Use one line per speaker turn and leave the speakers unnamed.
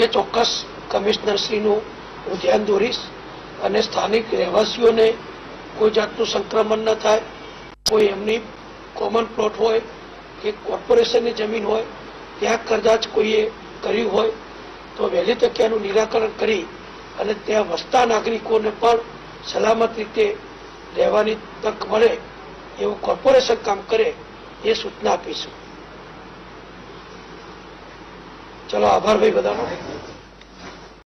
એ ચોક્કસ કમિશનરશ્રીનું હું ધ્યાન દોરીશ અને સ્થાનિક રહેવાસીઓને કોઈ જાતનું સંક્રમણ ન થાય, કોઈ એમની કોમન પ્લોટ હોય કે કોર્પોરેશનની જમીન હોય ત્યાં કદાચ કોઈએ કર્યું હોય તો વહેલી તકે એનું નિરાકરણ કરી અને ત્યાં વસતા નાગરિકોને પણ સલામત રીતે રહેવાની તક મળે એવું કોર્પોરેશન કામ કરે એ સૂચના આપીશું. ચલો, આભાર ભાઈ બધાનો.